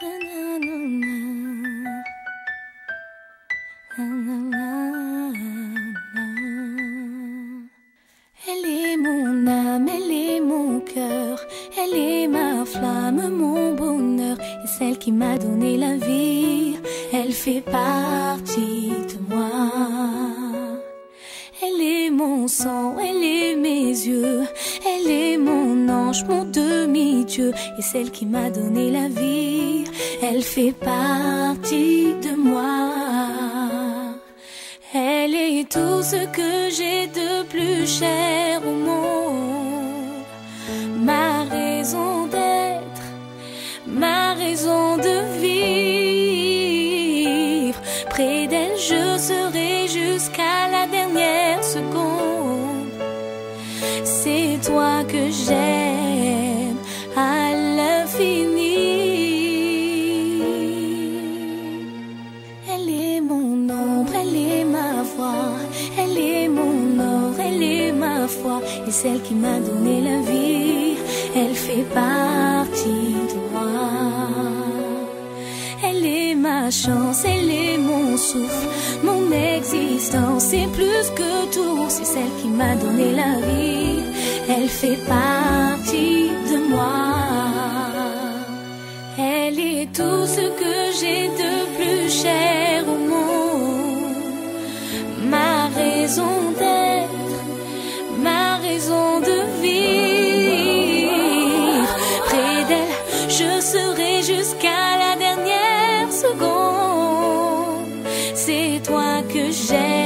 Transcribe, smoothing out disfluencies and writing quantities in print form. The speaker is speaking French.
Elle est mon âme, elle est mon cœur, elle est ma flamme, mon bonheur, et celle qui m'a donné la vie, elle fait partie de moi. Elle est mon sang, elle est mes yeux, elle est mon ange, mon demi-dieu, et celle qui m'a donné la vie, elle fait partie de moi. Elle est tout ce que j'ai de plus cher au monde, ma raison d'être, ma raison de vivre. Près d'elle je serai jusqu'à la dernière seconde. C'est toi que j'aime à l'infini. Elle est mon ombre, elle est ma voix, elle est mon or, elle est ma foi, et celle qui m'a donné la vie, elle fait partie de moi. Elle est ma chance, elle est mon souffle, mon existence, c'est plus que tout, c'est celle qui m'a donné la vie, elle fait partie de moi. Elle est tout ce que j'ai de plus cher au monde, ma raison d'être, ma raison de vivre. Près d'elle, je serai jusqu'à la dernière seconde. C'est toi que j'aime.